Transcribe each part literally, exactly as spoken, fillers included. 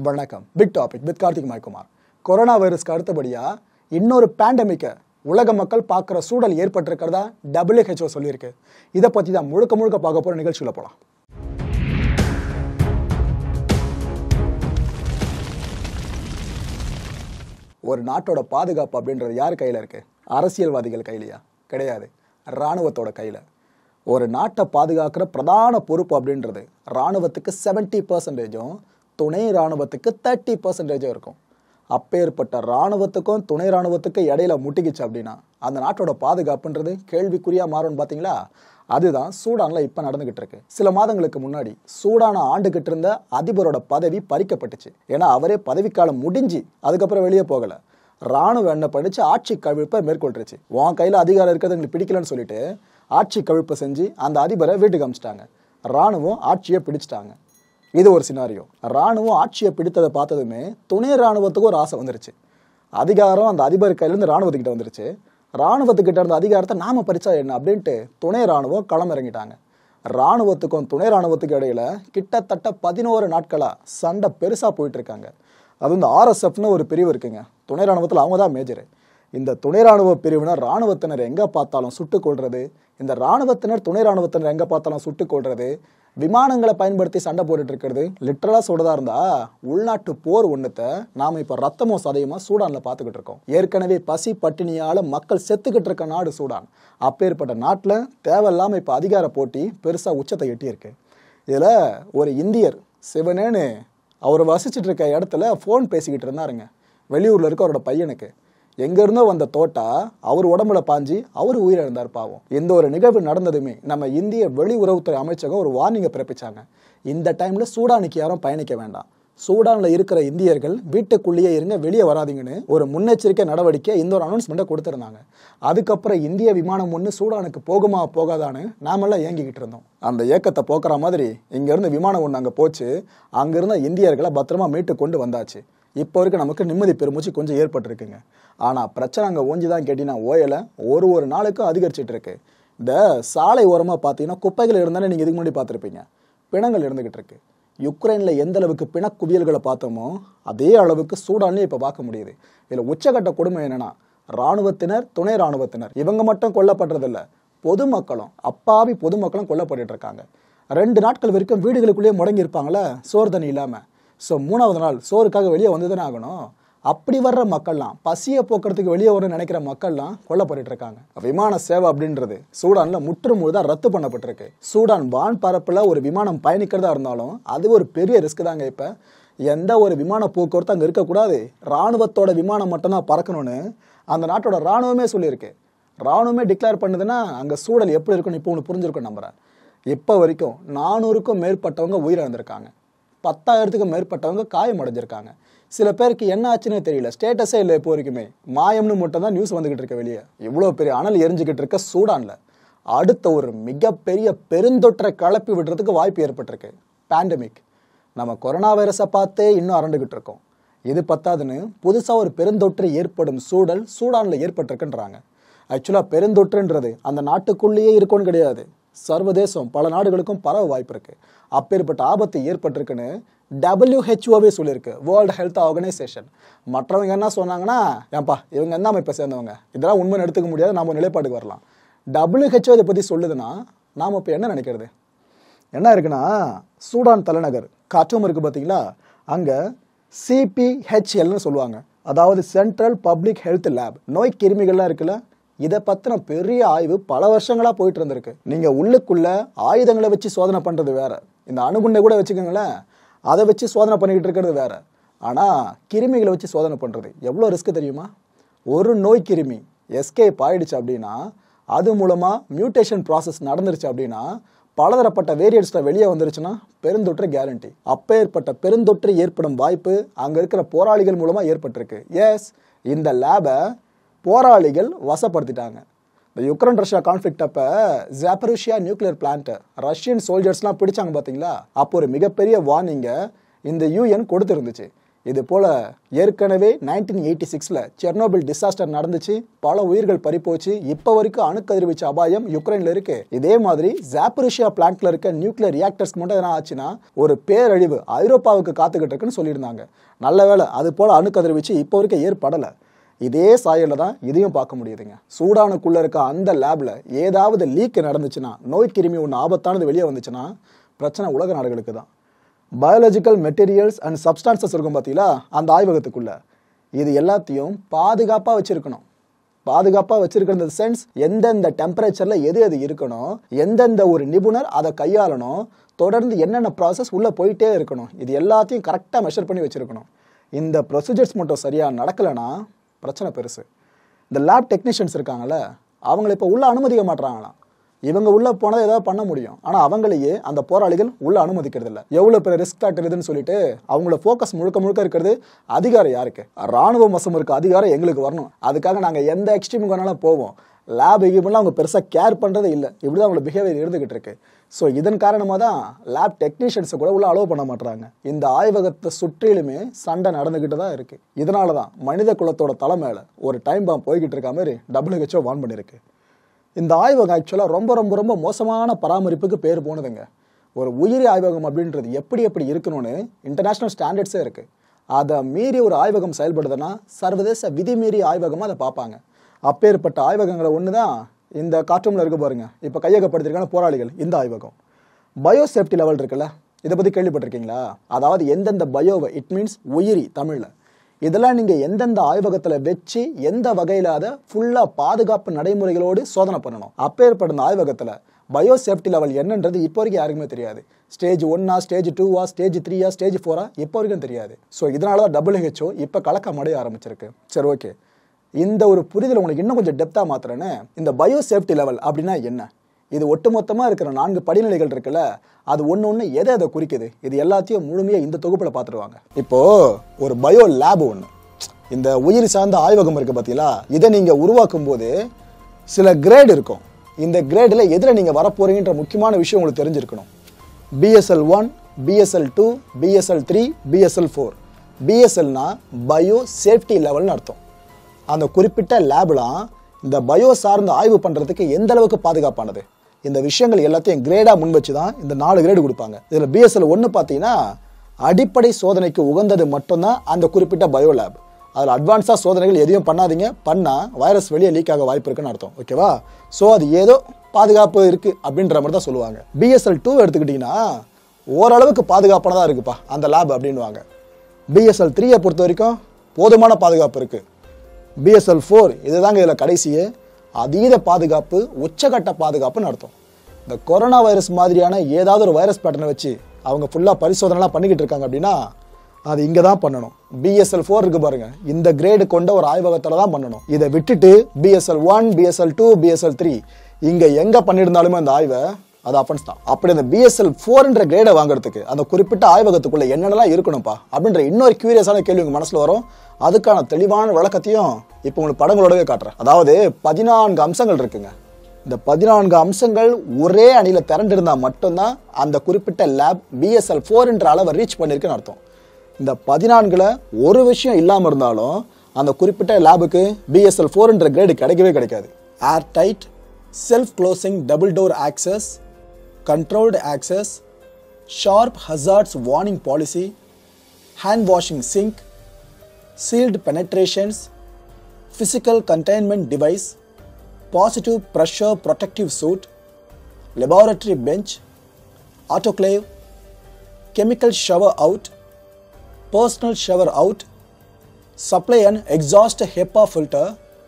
வணக்கம். Big topic with Karthik Mayakumar. Corona வைரஸ்க்கு அடுத்தபடியா இன்னொரு பேண்டமிக்கை உலக மக்கள் பார்க்குற சூழல் ஏற்பட்டிருக்கிறதா டபிள்யூ ஹெச் ஓ சொல்லியிருக்கு. இதை பற்றி தான் முழுக்க முழுக்க பார்க்க போகிற நிகழ்ச்சியில் போகலாம். ஒரு நாட்டோட பாதுகாப்பு அப்படின்றது யார் கையில் இருக்குது? அரசியல்வாதிகள் கையிலையா? கிடையாது, இராணுவத்தோட கையில். ஒரு நாட்டை பாதுகாக்கிற பிரதான பொறுப்பு அப்படின்றது இராணுவத்துக்கு செவன்ட்டி பர்சன்டேஜும் துணை இராணுவத்துக்கு தேர்ட்டி பர்சன்டேஜும் இருக்கும். அப்பேற்பட்ட இராணுவத்துக்கும் துணை இராணுவத்துக்கும் இடையில முட்டிக்கிச்சு அப்படின்னா அந்த நாட்டோட பாதுகாப்புன்றது கேள்விக்குறியாக மாறும்னு பார்த்தீங்களா? அதுதான் சூடானில் இப்போ நடந்துகிட்டு இருக்கு. சில மாதங்களுக்கு முன்னாடி சூடானை ஆண்டுகிட்டு இருந்த அதிபரோட பதவி பறிக்கப்பட்டுச்சு. ஏன்னா அவரே பதவிக்காலம் முடிஞ்சு அதுக்கப்புறம் வெளியே போகலை. ராணுவம் என்ன படிச்சு ஆட்சி கவிழ்ப்பை மேற்கொள்ளுச்சு. உன் கையில் அதிகாரம் இருக்கிறது எங்களுக்கு பிடிக்கலன்னு சொல்லிட்டு ஆட்சி கவிழ்ப்பை செஞ்சு அந்த அதிபரை வீட்டுக்கு அமிச்சிட்டாங்க. ராணுவம் ஆட்சியை பிடிச்சிட்டாங்க. இது ஒரு சினாரியோ. ராணுவம் ஆட்சியை பிடித்ததை பார்த்ததுமே துணை ராணுவத்துக்கு ஒரு ஆசை வந்துருச்சு. அதிகாரம் அந்த அதிபர் கையிலேருந்து ராணுவத்துக்கிட்ட வந்துருச்சு. ராணுவத்துக்கிட்ட இருந்த அதிகாரத்தை நாம பறிச்சா என்ன அப்படின்ட்டு துணை ராணுவம் களமிறங்கிட்டாங்க. ராணுவத்துக்கும் துணை ராணுவத்துக்கும் இடையில கிட்டத்தட்ட பதினோரு நாட்களா சண்டை பெருசா போயிட்டு இருக்காங்க. அது இந்த ஆர்எஸ்எஃப்னு ஒரு பிரிவு இருக்குங்க. துணை ராணுவத்தில் அவங்க தான் மேஜரு. இந்த துணை ராணுவ பிரிவினர் ராணுவத்தினர் எங்கே பார்த்தாலும் சுட்டுக் கொள்றது, இந்த ராணுவத்தினர் துணை ராணுவத்தினர் எங்கே பார்த்தாலும் சுட்டுக் கொள்றது, விமானங்களை பயன்படுத்தி சண்டை போட்டுட்டு இருக்கிறது. லிட்டரலாக சொல்றதா இருந்தா உள்நாட்டு போர் ஒன்றுத்தை நாம இப்போ ரத்தமோ சதையுமா சூடானில் பார்த்துக்கிட்டு இருக்கோம். ஏற்கனவே பசி பட்டினியால் மக்கள் செத்துக்கிட்டு இருக்க நாடு சூடான். அப்பேற்பட்ட நாட்டில் தேவையில்லாமல் இப்போ அதிகார போட்டி பெருசாக உச்சத்தை எட்டியிருக்கு. இதில் ஒரு இந்தியர் சிவனேன்னு அவர் வசிச்சுட்டு இருக்க இடத்துல ஃபோன் பேசிக்கிட்டு இருந்தாருங்க. வெளியூரில் இருக்க அவரோட பையனுக்கு எங்கேருந்தோ வந்த தோட்டா அவர் உடம்புல பாஞ்சு அவர் உயிரிழந்தார் பாவம். எந்த ஒரு நிகழ்வு நடந்ததுமே நம்ம இந்திய வெளியுறவுத்துறை அமைச்சகம் ஒரு வார்னிங்கை பிறப்பிச்சாங்க. இந்த டைம்ல சூடானுக்கு யாரும் பயணிக்க வேண்டாம், சூடானில் இருக்கிற இந்தியர்கள் வீட்டுக்குள்ளேயே இருங்க, வெளியே வராதிங்கன்னு ஒரு முன்னெச்சரிக்கை நடவடிக்கை இந்த ஒரு அனௌன்ஸ்மெண்ட்டை கொடுத்துருந்தாங்க. அதுக்கப்புறம் இந்திய விமானம் ஒன்று சூடானுக்கு போகுமா போகாதான்னு நாமெல்லாம் ஏங்கிக்கிட்டு இருந்தோம். அந்த ஏக்கத்தை போக்குற மாதிரி இங்கேருந்து விமானம் ஒன்று அங்கே போச்சு. அங்கிருந்த இந்தியர்களை பத்திரமா மீட்டு கொண்டு வந்தாச்சு. இப்போ வரைக்கும் நமக்கு நிம்மதி பெருமூச்சு கொஞ்சம் ஏற்பட்டுருக்குங்க. ஆனால் பிரச்சனை அங்கே ஓஞ்சிதான் கேட்டிங்கன்னா ஓயலை ஒரு ஒரு நாளுக்கும் அதிகரிச்சுட்டு இருக்கு. இந்த சாலை ஓரமாக பார்த்தீங்கன்னா குப்பைகள் இருந்தாலே நீங்கள் இதுக்கு முன்னாடி பார்த்துருப்பீங்க. பிணங்கள் இருந்துகிட்டு இருக்கு. யுக்ரைனில் எந்த அளவுக்கு பிணக்குவியல்களை பார்த்தோமோ அதே அளவுக்கு சூடான்லேயே இப்போ பார்க்க முடியுது. இதில் உச்சகட்ட கொடுமை என்னன்னா இராணுவத்தினர் துணை இராணுவத்தினர் இவங்க மட்டும் கொல்லப்படுறதில்ல, பொதுமக்களும் அப்பாவி பொதுமக்களும் கொல்லப்பட்டு இருக்காங்க. ரெண்டு நாட்கள் வரைக்கும் வீடுகளுக்குள்ளேயே முடங்கி இருப்பாங்களே சோறு தண்ணி இல்லாமல். ஸோ மூணாவது நாள் சோறுக்காக வெளியே வந்து தானே ஆகணும். அப்படி வர்ற மக்கள்லாம் பசியை போக்குறதுக்கு வெளியே வரணும்னு நினைக்கிற மக்கள்லாம் கொல்லப்பட்டு இருக்காங்க. விமான சேவை அப்படின்றது சூடானில் முற்று முழுதாக ரத்து பண்ணப்பட்டிருக்கு. சூடான் வான் பரப்பில் ஒரு விமானம் பயணிக்கிறதா இருந்தாலும் அது ஒரு பெரிய ரிஸ்க் தாங்க. இப்போ எந்த ஒரு விமான போக்குவரத்து அங்கே இருக்கக்கூடாது, இராணுவத்தோட விமானம் மட்டும்தான் பறக்கணும்னு அந்த நாட்டோட இராணுவமே சொல்லியிருக்கு. இராணுவமே டிக்ளேர் பண்ணுதுன்னா அங்கே சூழல் எப்படி இருக்குன்னு இப்போ ஒன்று புரிஞ்சிருக்கும் நம்புறேன். இப்போ வரைக்கும் நானூறுக்கும் மேற்பட்டவங்க உயிரிழந்திருக்காங்க, பத்தாயிரத்துக்கும் மேற்பட்டவங்க காயம் அடைஞ்சிருக்காங்க. சில பேருக்கு என்ன ஆச்சுன்னே தெரியல, ஸ்டேட்டஸே இல்லை இப்போ வரைக்குமே. மாயம்னு மட்டும் தான் நியூஸ் வந்துகிட்டு இருக்க வெளியே. இவ்வளோ பெரிய அனல் எரிஞ்சுக்கிட்டு இருக்க சூடானில் அடுத்த ஒரு மிகப்பெரிய பெருந்தொற்றை கிளப்பி விடுறதுக்கு வாய்ப்பு ஏற்பட்டிருக்கு. பேண்டமிக். நம்ம கொரோனா வைரஸை பார்த்தே இன்னும் அரண்டுகிட்டு இருக்கோம். இது பத்தாதுன்னு புதுசாக ஒரு பெருந்தொற்று ஏற்படும் சூழல் சூடானில் ஏற்பட்டிருக்குன்றாங்க. ஆக்சுவலாக பெருந்தொற்றுன்றது அந்த நாட்டுக்குள்ளேயே இருக்கும்னு கிடையாது, சர்வதேசம் பல நாடுகளுக்கும் பரவ வாய்ப்பு இருக்கு. அப்பேற்பட்ட ஆபத்து ஏற்பட்டிருக்குன்னு டபிள்யூ ஹெச் ஓவே சொல்லியிருக்கு, வேர்ல்டு ஹெல்த் ஆர்கனைசேஷன். மற்றவங்க என்ன சொன்னாங்கன்னா ஏன்பா இவங்க என்ன அமைப்பை சேர்ந்தவங்க, இதெல்லாம் உண்மைன்னு எடுத்துக்க முடியாது, நம்ம நிலைப்பாட்டுக்கு வரலாம். டபிள்யூ ஹெச் ஓ இதை பற்றி சொல்லுதுன்னா நாம் இப்போ என்ன நினைக்கிறது? என்ன இருக்குன்னா சூடான் தலைநகர் கார்ட்டூம் இருக்கு பார்த்தீங்களா, அங்கே சி பி ஹெச் எல்னு சொல்லுவாங்க, அதாவது சென்ட்ரல் பப்ளிக் ஹெல்த் லேப். நோய் கிருமிகள்லாம் இருக்குல்ல, இதை பற்றின பெரிய ஆய்வு பல வருஷங்களாக போயிட்டு இருந்திருக்கு. நீங்கள் உள்ளுக்குள்ள ஆயுதங்களை வச்சு சோதனை பண்ணுறது வேற, இந்த அணுகுண்டை கூட வச்சுக்கோங்களேன், அதை வச்சு சோதனை பண்ணிக்கிட்டு இருக்கிறது வேற. ஆனால் கிருமிகளை வச்சு சோதனை பண்ணுறது எவ்வளோ ரிஸ்க் தெரியுமா? ஒரு நோய் கிருமி எஸ்கேப் ஆயிடுச்சு அப்படின்னா, அது மூலமாக மியூட்டேஷன் ப்ராசஸ் நடந்துருச்சு அப்படின்னா, பலதரப்பட்ட வேரியன்ட்ஸில் வெளியே வந்துருச்சுன்னா பெருந்தொற்று கேரண்டி. அப்பேற்பட்ட பெருந்தொற்று ஏற்படும் வாய்ப்பு அங்கே இருக்கிற போராளிகள் மூலமாக ஏற்பட்டிருக்கு. எஸ், இந்த லேபை போராளிகள் வசப்படுத்திட்டாங்க. இந்த யுக்ரைன் ரஷ்யா கான்ஃப்ளிக்ட் அப்போ ஜாப்பரோசியா நியூக்ளியர் பிளான்ட் ரஷ்யன் சோல்ஜர்ஸ்லாம் பிடிச்சாங்க பார்த்தீங்களா, அப்போ ஒரு மிகப்பெரிய வார்னிங்கை இந்த யூஎன் கொடுத்துருந்துச்சு. இது போல ஏற்கனவே நைன்டீன் எயிட்டி சிக்ஸ்ல செர்னோபில் டிசாஸ்டர் நடந்துச்சு, பல உயிர்கள் பறிப்போச்சு. இப்ப வரைக்கும் அணுக்கதிர்வீச்சு அபாயம் யுக்ரைன்ல இருக்கு. இதே மாதிரி ஜாப்போரிஷியா பிளான்ட்ல இருக்க நியூக்ளியர் ரியாக்டர்ஸ்க்கு மட்டும் என்ன ஆச்சுன்னா ஒரு பேரழிவு ஐரோப்பாவுக்கு காத்துக்கிட்டு இருக்குன்னு சொல்லியிருந்தாங்க. நல்ல வேளை அது போல அணுக்கதிர்வீச்சு இப்போ வரைக்கும் ஏற்படல. இதே சாயல்ல தான் இதையும் பார்க்க முடியுதுங்க. சூடானுக்குள்ள இருக்க அந்த லேப்ல ஏதாவது லீக் நடந்துச்சுன்னா, நோய் கிருமி ஒன்று ஆபத்தானது வெளியே வந்துச்சுன்னா பிரச்சனை உலக நாடுகளுக்கு தான். பயாலஜிக்கல் மெட்டீரியல்ஸ் அண்ட் சப்ஸ்டான்சஸ் இருக்கும் பார்த்தீங்களா அந்த ஆய்வகத்துக்குள்ள, இது எல்லாத்தையும் பாதுகாப்பாக வச்சிருக்கணும். பாதுகாப்பாக வச்சிருக்கிற சென்ஸ் எந்தெந்த டெம்பரேச்சர்ல எது எது இருக்கணும், எந்தெந்த ஒரு நிபுணர் அதை கையாளணும், தொடர்ந்து என்னென்ன ப்ராசஸ் உள்ள போயிட்டே இருக்கணும், இது எல்லாத்தையும் கரெக்டாக மெஷர் பண்ணி வச்சிருக்கணும். இந்த ப்ரொசீஜர்ஸ் மட்டும் சரியாக நடக்கலைன்னா பிரச்சனை பெருசு. இந்த லேப் டெக்னீஷியன்ஸ் இருக்காங்கல்ல, அவங்களை இப்போ உள்ள அனுமதிக்க மாட்டாங்களாம். இவங்க உள்ள போனதை ஏதாவது பண்ண முடியும், ஆனால் அவங்களையே அந்த போராளிகள் உள்ள அனுமதிக்கிறது இல்லை. எவ்வளோ பெரிய ரிஸ்க் ஃபேக்டர் இதுன்னு சொல்லிட்டு அவங்களோட ஃபோக்கஸ் முழுக்க முழுக்க இருக்கிறது அதிகாரம் யாருக்கு? ராணுவ வசம் இருக்க அதிகாரம் எங்களுக்கு வரணும். அதுக்காக நாங்கள் எந்த எக்ஸ்ட்ரீமுக்கு வேணாலும் போவோம். லேப் எக்யூப்மெண்ட்லாம் அவங்க பெருசாக கேர் பண்ணுறது இல்லை. இப்படி தான் அவங்களோட பிஹேவியர் இருந்துகிட்டு இருக்கு. ஸோ இதன் காரணமாக தான் லேப் டெக்னீஷியன்ஸை கூட உள்ள அலோவ் பண்ண மாட்டாங்க. இந்த ஆய்வகத்தை சுற்றிலுமே சண்டை நடந்துகிட்டு தான் இருக்கு. இதனால தான் மனித குலத்தோட தலை மேலே ஒரு டைம் பாம் போய்கிட்டு இருக்க மாதிரி டபிள்யூஹெச்ஓ வார்ன் பண்ணியிருக்கு. இந்த ஆய்வகம் ஆக்சுவலாக ரொம்ப ரொம்ப ரொம்ப மோசமான பராமரிப்புக்கு பேர் போனதுங்க. ஒரு உயிரி ஆய்வகம் அப்படின்றது எப்படி எப்படி இருக்கணும்னு இன்டர்நேஷ்னல் ஸ்டாண்டர்ட்ஸே இருக்குது. அதை மீறி ஒரு ஆய்வகம் செயல்படுதுன்னா சர்வதேச விதிமீறி ஆய்வகமாக அதை பார்ப்பாங்க. அப்பேற்பட்ட ஆய்வகங்களை ஒன்று தான் இந்த கார்ட்டூனில் இருக்க பாருங்க, இப்போ கையகப்படுத்திருக்கான போராளிகள். இந்த ஆய்வகம் பயோ சேஃப்டி லெவல் இருக்குல்ல, இதை பற்றி கேள்விப்பட்டிருக்கீங்களா? அதாவது எந்தெந்த பயோவை, இட் மீன்ஸ் உயிரி தமிழில், இதெல்லாம் நீங்கள் எந்தெந்த ஆய்வகத்தில் வச்சு எந்த வகையில் அதை ஃபுல்லாக பாதுகாப்பு நடைமுறைகளோடு சோதனை பண்ணணும். அப்பேற்பட்ட ஆய்வகத்தில் பயோ சேஃப்டி லெவல் என்னன்றது இப்போ வரைக்கும் யாருக்குமே தெரியாது. ஸ்டேஜ் ஒன்னா, ஸ்டேஜ் டூவா, ஸ்டேஜ் த்ரீயா, ஸ்டேஜ் ஃபோரா இப்போ வரைக்கும் தெரியாது. ஸோ இதனால தான் டபிள்யூஹெச்ஓ இப்போ கலக்கம் அடைய ஆரம்பிச்சிருக்கு. சரி, ஓகே, இந்த ஒரு புரிதல் உங்களுக்கு இன்னும் கொஞ்சம் டெப்த்தாக மாத்திரன்னு, இந்த பயோ சேஃப்டி லெவல் அப்படின்னா என்ன? இது ஒட்டுமொத்தமாக இருக்கிற நான்கு படிநிலைகள் இருக்குல்ல, அது ஒன்று ஒன்று எதை எதை குறிக்குது, இது எல்லாத்தையும் முழுமையாக இந்த தொகுப்பில் பார்த்துருவாங்க. இப்போது ஒரு பயோ லேப் ஒன்று, இந்த உயிர் சார்ந்த ஆய்வகம் இருக்குது பார்த்தீங்களா, இதை நீங்கள் உருவாக்கும் போது சில கிரேட் இருக்கும். இந்த கிரேடில் எதில் நீங்கள் வரப்போறீங்கன்ற முக்கியமான விஷயம் உங்களுக்கு தெரிஞ்சிருக்கணும். BSL one, BSL two, BSL three, BSL four. பிஎஸ்எல்னா பயோ சேஃப்டி லெவல்னு அர்த்தம். அந்த குறிப்பிட்ட லேப்லாம் இந்த பயோ சார்ந்த ஆய்வு பண்ணுறதுக்கு எந்த அளவுக்கு பாதுகாப்பானது, இந்த விஷயங்கள் எல்லாத்தையும் கிரேடாக முன் வச்சு தான் இந்த நாலு கிரேடு கொடுப்பாங்க. இதில் பிஎஸ்எல் ஒன்று பார்த்தீங்கன்னா அடிப்படை சோதனைக்கு உகந்தது மட்டும்தான் அந்த குறிப்பிட்ட பயோ லேப். அதில் அட்வான்ஸாக சோதனைகள் எதையும் பண்ணாதீங்க, பண்ணால் வைரஸ் வெளியே லீக் ஆக வாய்ப்பு இருக்குன்னு அர்த்தம். ஓகேவா? ஸோ அது ஏதோ பாதுகாப்பு இருக்குது அப்படின்ற மாதிரி தான் சொல்லுவாங்க. பிஎஸ்எல் டூ எடுத்துக்கிட்டிங்கன்னா ஓரளவுக்கு பாதுகாப்பானதாக இருக்குப்பா அந்த லேப் அப்படின்வாங்க. பிஎஸ்எல் த்ரீயை பொறுத்த வரைக்கும் போதுமான பாதுகாப்பு இருக்குது. பிஎஸ்எல் ஃபோர் இதுதாங்க இதில் கடைசியே, அதீத பாதுகாப்பு, உச்சகட்ட பாதுகாப்புன்னு அர்த்தம். இந்த கொரோனா வைரஸ் மாதிரியான ஏதாவது ஒரு வைரஸ் பேட்டர்னை வச்சு அவங்க ஃபுல்லாக பரிசோதனைலாம் பண்ணிக்கிட்டு இருக்காங்க அப்படின்னா அது இங்கே தான் பண்ணணும். பிஎஸ்எல் ஃபோர் இருக்கு பாருங்க, இந்த கிரேடு கொண்ட ஒரு ஆய்வகத்தில் தான் பண்ணணும். இதை விட்டுட்டு BSL one, BSL two, BSL three இங்கே எங்கே பண்ணியிருந்தாலுமே அந்த ஆய்வை அது அஃபென்ஸ் தான். அப்படி அந்த பிஎஸ்எல் ஃபோர்ன்ற கிரேடை வாங்குறதுக்கு அந்த குறிப்பிட்ட ஆய்வகத்துக்குள்ள என்னென்னலாம் இருக்கணும்ப்பா அப்படின்ற இன்னொரு கியூரியஸான கேள்வி உங்கள் மனசில் வரும். அதுக்கான தெளிவான விளக்கத்தையும் இப்போ உங்களுக்கு படங்களோடவே காட்டுறேன். அதாவது பதினான்கு அம்சங்கள் இருக்குங்க. இந்த பதினான்கு அம்சங்கள் ஒரே அணியில் திரண்டிருந்தால் மட்டும்தான் அந்த குறிப்பிட்ட லேப் பிஎஸ்எல் ஃபோர் என்ற அளவை ரீச் பண்ணியிருக்குன்னு அர்த்தம். இந்த பதினான்குல ஒரு விஷயம் இல்லாமல் இருந்தாலும் அந்த குறிப்பிட்ட லேபுக்கு பிஎஸ்எல் ஃபோர் என்ற கிரேடு கிடைக்கவே கிடைக்காது. Air tight, self closing double door access, controlled access, sharp hazards warning policy, hand washing sink, sealed penetrations, physical containment device, positive pressure protective suit, laboratory bench, autoclave, chemical shower out, personal shower out, supply and exhaust HEPA filter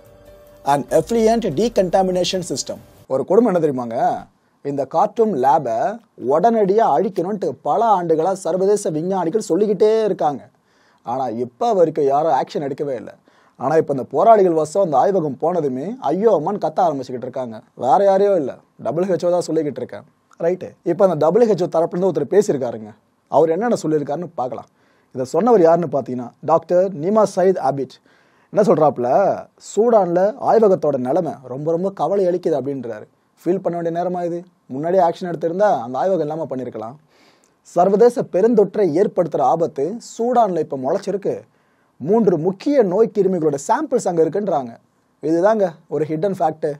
and effluent decontamination system. ஒரு கொடுமை என்ன தெரியுமாங்க, இந்த cartoon லேபை உடனடியாக அழிக்கணும்ட்டு பல ஆண்டுகளாக சர்வதேச விஞ்ஞானிகள் சொல்லிக்கிட்டே இருக்காங்க. ஆனால் இப்போ வரைக்கும் யாரும் ஆக்ஷன் எடுக்கவே இல்லை. ஆனால் இப்போ இந்த போராளிகள் வசம் அந்த ஆய்வகம் போனதுமே ஐயோ அம்மான்னு கத்த ஆரம்பிச்சுக்கிட்டு இருக்காங்க. வேற யாரையோ இல்லை, டபிள்யூஹெச்ஓ தான் சொல்லிக்கிட்டு இருக்கேன். ரைட்டு, இப்போ அந்த டபிள்யூஹெச்ஓ தரப்புலேருந்து ஒருத்தர் பேசியிருக்காருங்க. அவர் என்னென்ன சொல்லியிருக்காருன்னு பார்க்கலாம். இதை சொன்னவர் யாருன்னு பார்த்தீங்கன்னா டாக்டர் நீமா சயித் ஆபிட். என்ன சொல்கிறாப்புல, சூடானில் ஆய்வகத்தோட நிலைமை ரொம்ப ரொம்ப கவலை அளிக்குது அப்படின்றாரு. ஃபீல் பண்ண வேண்டிய நேரமாக இது, முன்னாடியே ஆக்ஷன் எடுத்திருந்தா அந்த ஆய்வகம் இல்லாமல் பண்ணியிருக்கலாம். சர்வதேச பெருந்தொற்றை ஏற்படுத்துகிற ஆபத்து சூடானில் இப்போ முளைச்சிருக்கு. மூன்று முக்கிய நோய் கிருமிகளோட சாம்பிள்ஸ் அங்கே இருக்குன்றாங்க. இதுதாங்க ஒரு hidden fact.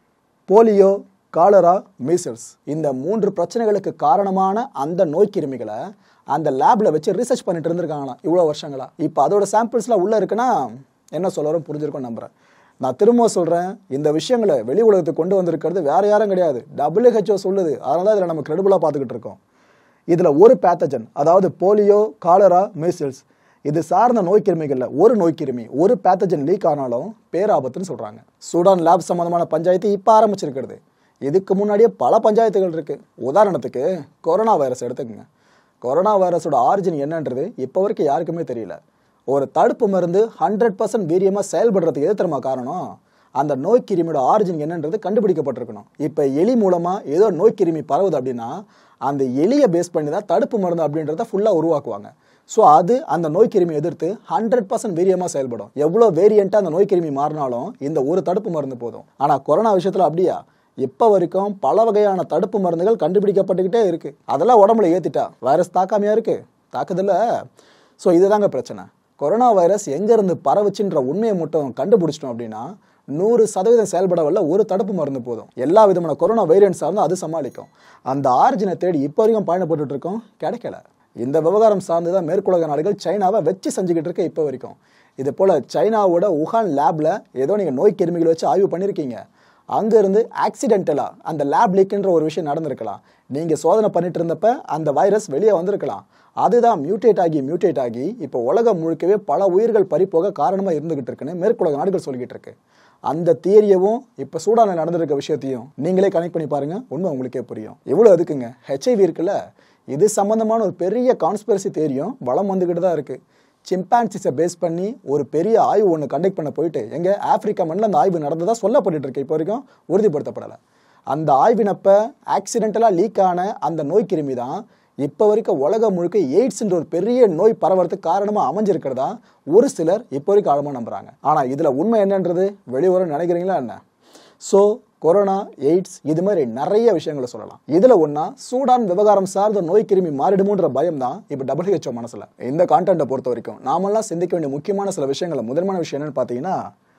Polio, cholera, measles இந்த மூன்று பிரச்சனைகளுக்கு காரணமான அந்த நோய் கிருமிகளை அந்த லேபில் வச்சு ரிசர்ச் பண்ணிட்டு இருந்திருக்காங்களாம் இவ்வளோ வருஷங்களா. இப்போ அதோட சாம்பிள்ஸ்லாம் உள்ளே இருக்குன்னா என்ன சொல்லறோம் புரிஞ்சிருக்கும் நம்புறேன். நான் திரும்ப சொல்கிறேன், இந்த விஷயங்களை வெளி உலகத்துக்கு கொண்டு வந்திருக்கிறது வேற யாரும் கிடையாது, டபிள்யூஹெச்ஓ சொல்லுது. அதனால தான் இதில் நம்ம கிரெடிபிளாக பார்த்துக்கிட்டு இருக்கோம். இதில் ஒரு பேத்தஜன், அதாவது போலியோ, காலரா, மீசல்ஸ் இது சார்ந்த நோய் கிருமிகளில் ஒரு நோய் கிருமி ஒரு பேத்தஜன் லீக் ஆனாலும் பேராபத்துன்னு சொல்கிறாங்க. சூடான் லேப் சம்மந்தமான பஞ்சாயத்து இப்போ ஆரம்பிச்சிருக்கிறது. இதுக்கு முன்னாடியே பல பஞ்சாயத்துகள் இருக்குது. உதாரணத்துக்கு கொரோனா வைரஸ் எடுத்துக்கோங்க. கொரோனா வைரஸோட ஆரிஜின் என்னன்றது இப்போ வரைக்கும் யாருக்குமே தெரியல. ஒரு தடுப்பு மருந்து ஹண்ட்ரட் பர்சன்ட் வீரியமாக செயல்படுறதுக்கு எது தெரியுமா காரணம்? அந்த நோய் கிருமியோட ஆரிஜின் என்னன்றது கண்டுபிடிக்கப்பட்டிருக்கணும். இப்போ எலி மூலமாக ஏதோ நோய் கிருமி பரவுது அப்படின்னா அந்த எலியை பேஸ் பண்ணி தான் தடுப்பு மருந்து அப்படின்றத ஃபுல்லாக உருவாக்குவாங்க. ஸோ அது அந்த நோய் கிருமி எதிர்த்து ஹண்ட்ரட் பர்சன்ட் வீரியமாக செயல்படும். எவ்வளோ வேரியண்ட்டாக அந்த நோய் கிருமி மாறினாலும் இந்த ஒரு தடுப்பு மருந்து போதும். ஆனால் கொரோனா விஷயத்தில் அப்படியா? இப்போ வரைக்கும் பல வகையான தடுப்பு மருந்துகள் கண்டுபிடிக்கப்பட்டுக்கிட்டே இருக்குது. அதெல்லாம் உடம்புல ஏற்றிட்டா வைரஸ் தாக்காமையாக இருக்குது? தாக்குதில்ல. ஸோ இதுதாங்க பிரச்சனை. கொரோனா வைரஸ் எங்கேருந்து பரவுச்சுன்ற உண்மையை மட்டும் கண்டுபிடிச்சிட்டோம் அப்படின்னா நூறு சதவீதம் செயல்பட வல்ல ஒரு தடுப்பு மருந்து போதும். எல்லா விதமான கொரோனா வைரன்ஸாக இருந்தால் அது சமாளிக்கும். அந்த ஆரிஜினை தேடி இப்போ வரைக்கும் பயணப்பட்டு இருக்கோம், கிடைக்கல. இந்த விவகாரம் சார்ந்து தான் மேற்குலக நாடுகள் சைனாவை வச்சு செஞ்சுக்கிட்டு இருக்க இப்போ வரைக்கும். இது போல் சைனாவோட உஹான் லேபில் ஏதோ நீங்கள் நோய் கிருமிகளை வச்சு ஆய்வு பண்ணியிருக்கீங்க. அங்கேருந்து ஆக்சிடென்டலாக அந்த லேப் லீக்குன்ற ஒரு விஷயம் நடந்திருக்கலாம். நீங்கள் சோதனை பண்ணிட்டு இருந்தப்ப அந்த வைரஸ் வெளியே வந்திருக்கலாம். அதுதான் மியூட்டேட் ஆகி மியூட்டேட் ஆகி இப்போ உலகம் முழுக்கவே பல உயிர்கள் பறிப்போக காரணமாக இருந்துகிட்டு இருக்குன்னு மேற்குலக நாடுகள் சொல்லிக்கிட்டு இருக்கு. அந்த தியரியவும் இப்போ சூடானில் நடந்திருக்க விஷயத்தையும் நீங்களே கனெக்ட் பண்ணி பாருங்க, உண்மை உங்களுக்கே புரியும். எவ்வளோ அதுக்குங்க ஹெச்ஐவி இருக்குல்ல, இது சம்பந்தமான ஒரு பெரிய கான்ஸ்பிரசி தியரியும் வளம் வந்துக்கிட்டு தான் இருக்கு. சிம்பான்சிஸை பேஸ் பண்ணி ஒரு பெரிய ஆய்வு ஒன்று கண்டக்ட் பண்ண போயிட்டு எங்கே ஆப்பிரிக்கா மண்ணில் அந்த ஆய்வு நடந்ததாக சொல்லப்பட்டு இருக்கு. இப்போ வரைக்கும் உறுதிப்படுத்தப்படலை. அந்த ஆய்வினப்ப ஆக்சிடென்டலாக லீக் ஆன அந்த நோய் கிருமி தான் இப்போ வரைக்கும் உலகம் முழுக்க எய்ட்ஸ்ன்ற ஒரு பெரிய நோய் பரவறதுக்கு காரணமாக அமைஞ்சிருக்கிறதா ஒரு சிலர் இப்போ வரைக்கும் ஆழமாக நம்புறாங்க. ஆனால் இதில் உண்மை என்னன்றது வெளிவரும் நினைக்கிறீங்களா என்ன? ஸோ கொரோனா, எய்ட்ஸ் இது மாதிரி நிறைய விஷயங்களை சொல்லலாம். இதில் ஒன்றா சூடான் விவகாரம் சார்ந்த நோய் கிருமி மாறிடுமோன்ற பயம் தான் இப்போ டபிள்யூஹெச்ஓ மனசில். இந்த கான்டென்ட்டை பொறுத்த வரைக்கும் நாமெல்லாம் சிந்திக்க வேண்டிய முக்கியமான சில விஷயங்களை முதன்மையான விஷயம் என்னன்னு பார்த்தீங்கன்னா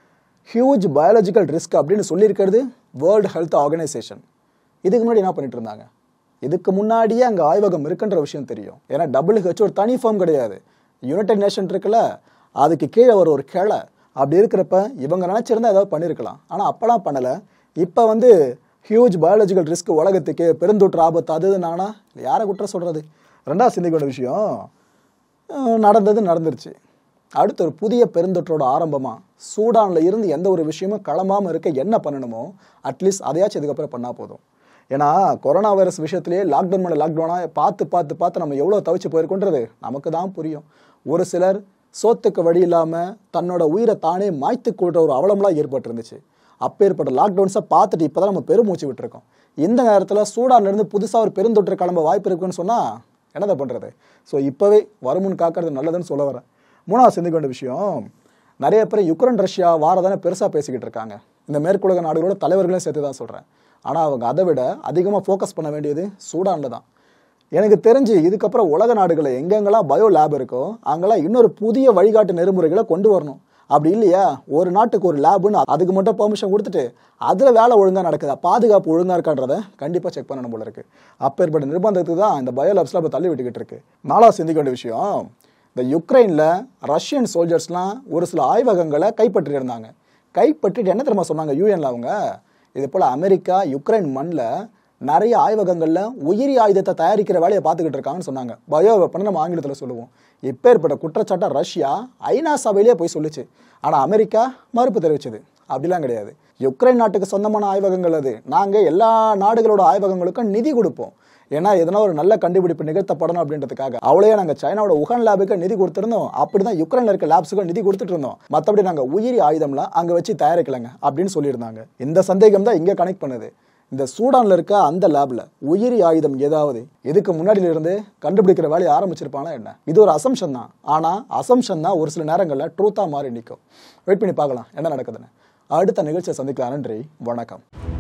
ஹியூஜ் பயாலஜிக்கல் ரிஸ்க் அப்படின்னு சொல்லியிருக்கிறது வேர்ல்டு ஹெல்த் ஆர்கனைசேஷன். இதுக்கு முன்னாடி என்ன பண்ணிட்டு இருந்தாங்க? இதுக்கு முன்னாடியே அங்கே ஆய்வகம் இருக்குன்ற விஷயம் தெரியும். ஏன்னா டபிள்யூஹெச்ஓ ஒரு தனி ஃபார்ம் கிடையாது. யுனைடெட் நேஷன் இருக்குல்ல, அதுக்கு கீழே ஒரு ஒரு கிளை. அப்படி இருக்கிறப்ப இவங்க நினச்சிருந்தா ஏதாவது பண்ணியிருக்கலாம். ஆனால் அப்போலாம் பண்ணலை. இப்போ வந்து ஹியூஜ் பயாலஜிக்கல் ரிஸ்க் உலகத்துக்கு பெருந்தொற்று ஆபத்து அது நானா யாரை குற்றம் சொல்கிறது? ரெண்டாவது சிந்திக்க வேண்டிய விஷயம் நடந்தது நடந்துருச்சு. அடுத்து ஒரு புதிய பெருந்தொற்றோட ஆரம்பமாக சூடானில் இருந்து எந்த ஒரு விஷயமும் களமாமல் இருக்க என்ன பண்ணணுமோ அட்லீஸ்ட் அதையாச்சும் இதுக்கப்புறம் பண்ணால் போதும். ஏன்னா கொரோனா வைரஸ் விஷயத்திலேயே லாக்டவுன் மேலே லாக்டவுனாக பார்த்து பார்த்து பார்த்து நம்ம எவ்வளோ தவிச்சு போயிருக்கோன்றது நமக்கு தான் புரியும். ஒரு சிலர் சோத்துக்கு வழி இல்லாமல் தன்னோட உயிரை தானே மாய்த்து கொள்கிற ஒரு அவலம்லாம் ஏற்பட்டுருந்துச்சு. அப்போ ஏற்பட்ட லாக்டவுன்ஸை பார்த்துட்டு இப்போ தான் நம்ம பெருமூச்சு விட்டுருக்கோம். இந்த நேரத்தில் சூடான்லேருந்து புதுசாக ஒரு பெருந்தொற்று கிளம்ப வாய்ப்பு இருக்குன்னு சொன்னால் என்னதை பண்ணுறது? ஸோ இப்போவே வருமுன் காக்கிறது நல்லதுன்னு சொல்ல வரேன். மூணாவது சிந்திக்க வேண்டிய விஷயம், நிறைய பேர் யுக்ரைன் ரஷ்யா வாரதானே பெருசாக பேசிக்கிட்டு இருக்காங்க. இந்த மேற்குலக நாடுகளோட தலைவர்களையும் சேர்த்து தான் சொல்கிறேன். ஆனால் அவங்க அதை விட அதிகமாக ஃபோக்கஸ் பண்ண வேண்டியது சூடானில் தான். எனக்கு தெரிஞ்சு இதுக்கப்புறம் உலக நாடுகளில் எங்கெங்கெல்லாம் பயோ லேப் இருக்கோ அங்கெல்லாம் இன்னொரு புதிய வழிகாட்டு நெறிமுறைகளை கொண்டு வரணும். அப்படி இல்லையா ஒரு நாட்டுக்கு ஒரு லேபுன்னு அதுக்கு மட்டும் பெர்மிஷன் கொடுத்துட்டு அதில் வேலை ஒழுங்காக நடக்குதா, பாதுகாப்பு ஒழுங்காக இருக்கான்றதை கண்டிப்பாக செக் பண்ணணும் போல இருக்குது. அப்பேற்பட்ட நிர்பந்தத்துக்கு தான் இந்த பயோ லேப்ஸ்லாம் இப்போ தள்ளி விட்டுக்கிட்டு இருக்கு. நாலாவது சிந்திக்க வேண்டிய விஷயம், இந்த யுக்ரைனில் ரஷ்யன் சோல்ஜர்ஸ்லாம் ஒரு சில ஆய்வகங்களை கைப்பற்றி இருந்தாங்க. கைப்பற்றிட்டு என்ன தெரியுமா சொன்னாங்க யூஎன்ல அவங்க? இது போல் அமெரிக்கா யுக்ரைன் மண்ணில் நிறைய ஆய்வகங்களில் உயிரி ஆயுதத்தை தயாரிக்கிற வேலையை பார்த்துக்கிட்டு இருக்காங்கன்னு சொன்னாங்க. பயோ வெப்பன் நம்ம ஆங்கிலத்தில் சொல்லுவோம். இப்பேற்பட்ட குற்றச்சாட்டை ரஷ்யா ஐநா சபையிலே போய் சொல்லிச்சு. ஆனால் அமெரிக்கா மறுப்பு தெரிவிச்சது. அப்படிலாம் கிடையாது. யுக்ரைன் நாட்டுக்கு சொந்தமான ஆய்வகங்கள் அது. நாங்கள் எல்லா நாடுகளோட ஆய்வகங்களுக்கும் நிதி கொடுப்போம். ஏன்னா எதனா ஒரு நல்ல கண்டுபிடிப்பு நிகழ்த்தப்படணும் அப்படின்றதுக்காக. அவளையே நாங்கள் சைனாவோட உஹான் லேபுக்கு நிதி கொடுத்துருந்தோம். அப்படிதான் யுக்ரைன்ல இருக்க லேப்ஸுக்கும் நிதி கொடுத்துட்டு இருந்தோம். மற்றபடி நாங்கள் உயிரி ஆயுதம்லாம் அங்கே வச்சு தயாரிக்கலைங்க அப்படின்னு சொல்லியிருந்தாங்க. இந்த சந்தேகம் தான் இங்கே கனெக்ட் பண்ணுது. இந்த சூடானில் இருக்க அந்த லேபில் உயிரி ஆயுதம் ஏதாவது இதுக்கு முன்னாடியில இருந்து கண்டுபிடிக்கிற வேலையை ஆரம்பிச்சிருப்பாங்களா என்ன? இது ஒரு அசம்ஷன் தான். ஆனால் அசம்ஷன் தான் ஒரு சில நேரங்களில் ட்ரூத்தாக மாறி நிற்கும். வெயிட் பண்ணி பார்க்கலாம் என்ன நடக்குதுன்னு. அடுத்த நிகழ்ச்சியை சந்திக்கலாம். நன்றி, வணக்கம்.